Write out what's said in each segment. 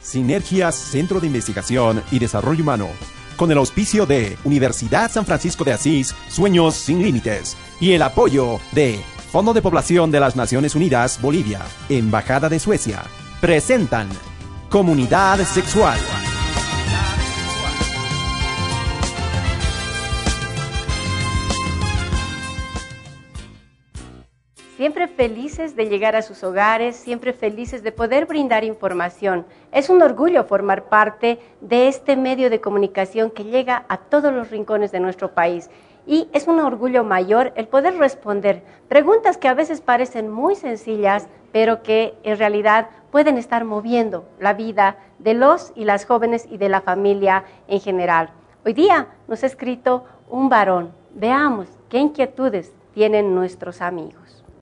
Sinergias Centro de Investigación y Desarrollo Humano, con el auspicio de Universidad San Francisco de Asís, Sueños sin Límites, y el apoyo de Fondo de Población de las Naciones Unidas, Bolivia, Embajada de Suecia, presentan Comunidad Sexual. Siempre felices de llegar a sus hogares, siempre felices de poder brindar información. Es un orgullo formar parte de este medio de comunicación que llega a todos los rincones de nuestro país. Y es un orgullo mayor el poder responder preguntas que a veces parecen muy sencillas, pero que en realidad pueden estar moviendo la vida de los y las jóvenes y de la familia en general. Hoy día nos ha escrito un varón. Veamos qué inquietudes tienen nuestros amigos.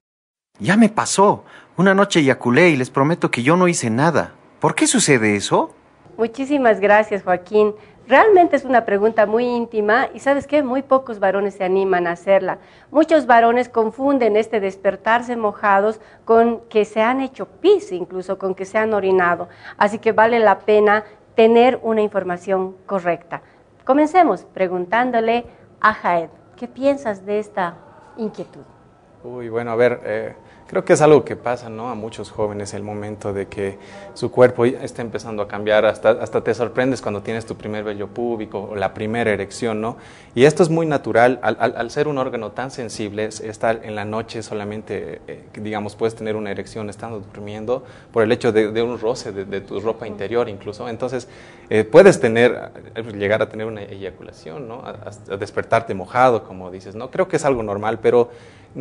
Ya me pasó. Una noche eyaculé y les prometo que yo no hice nada. ¿Por qué sucede eso? Muchísimas gracias, Joaquín. Realmente es una pregunta muy íntima y ¿sabes qué? Muy pocos varones se animan a hacerla. Muchos varones confunden este despertarse mojados con que se han hecho pis, incluso con que se han orinado. Así que vale la pena tener una información correcta. Comencemos preguntándole a Jaed, ¿qué piensas de esta inquietud? Uy, bueno, a ver, creo que es algo que pasa, ¿no?, a muchos jóvenes, el momento de que su cuerpo está empezando a cambiar, hasta te sorprendes cuando tienes tu primer vello púbico o la primera erección, ¿no? Y esto es muy natural, al ser un órgano tan sensible, estar en la noche solamente, digamos, puedes tener una erección estando durmiendo por el hecho de un roce de tu ropa interior incluso, entonces puedes llegar a tener una eyaculación, ¿no?, a despertarte mojado, como dices, ¿no? Creo que es algo normal, pero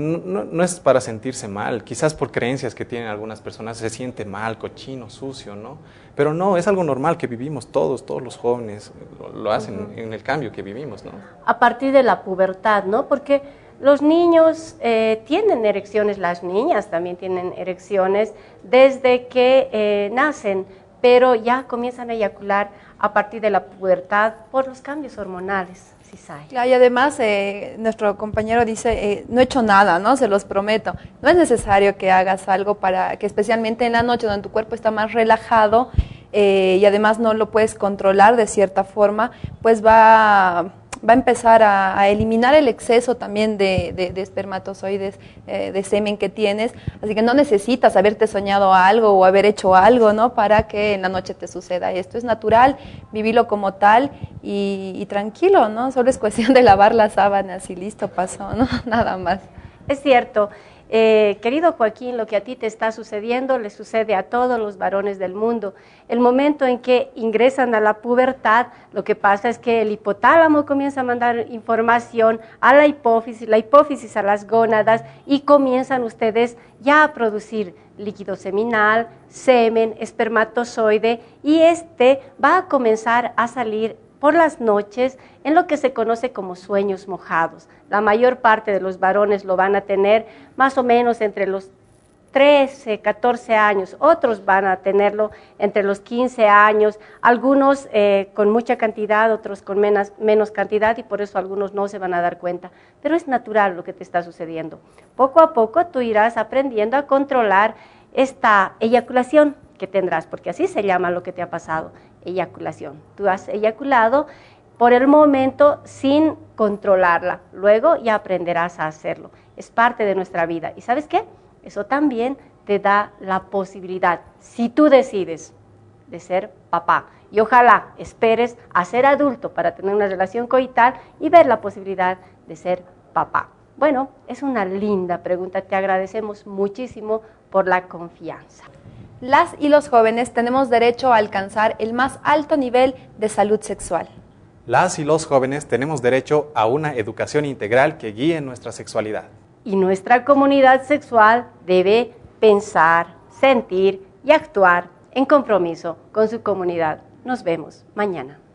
no es para sentirse mal, quizás por creencias que tienen algunas personas se siente mal, cochino, sucio, ¿no? Pero no, es algo normal que vivimos todos los jóvenes lo hacen en el cambio que vivimos, ¿no? A partir de la pubertad, ¿no? Porque los niños tienen erecciones, las niñas también tienen erecciones desde que nacen, pero ya comienzan a eyacular a partir de la pubertad por los cambios hormonales. Claro, y además nuestro compañero dice, no he hecho nada, ¿no? Se los prometo. No es necesario que hagas algo para que especialmente en la noche donde tu cuerpo está más relajado y además no lo puedes controlar de cierta forma, pues va a empezar a eliminar el exceso también de espermatozoides, de semen que tienes, así que no necesitas haberte soñado algo o haber hecho algo, ¿no?, para que en la noche te suceda esto. Es natural, vivirlo como tal y tranquilo, ¿no? Solo es cuestión de lavar las sábanas y listo, pasó, ¿no? Nada más. Es cierto. Querido Joaquín, lo que a ti te está sucediendo le sucede a todos los varones del mundo. El momento en que ingresan a la pubertad, lo que pasa es que el hipotálamo comienza a mandar información a la hipófisis a las gónadas y comienzan ustedes ya a producir líquido seminal, semen, espermatozoide y este va a comenzar a salir por las noches en lo que se conoce como sueños mojados. La mayor parte de los varones lo van a tener más o menos entre los 13, 14 años, otros van a tenerlo entre los 15 años, algunos con mucha cantidad, otros con menos cantidad y por eso algunos no se van a dar cuenta. Pero es natural lo que te está sucediendo. Poco a poco tú irás aprendiendo a controlar esta eyaculación que tendrás, porque así se llama lo que te ha pasado, eyaculación. Tú has eyaculado por el momento sin controlarla, luego ya aprenderás a hacerlo. Es parte de nuestra vida. ¿Y sabes qué? Eso también te da la posibilidad, si tú decides, de ser papá. Y ojalá esperes a ser adulto para tener una relación coital y ver la posibilidad de ser papá. Bueno, es una linda pregunta. Te agradecemos muchísimo por la confianza. Las y los jóvenes tenemos derecho a alcanzar el más alto nivel de salud sexual. Las y los jóvenes tenemos derecho a una educación integral que guíe nuestra sexualidad. Y nuestra comunidad sexual debe pensar, sentir y actuar en compromiso con su comunidad. Nos vemos mañana.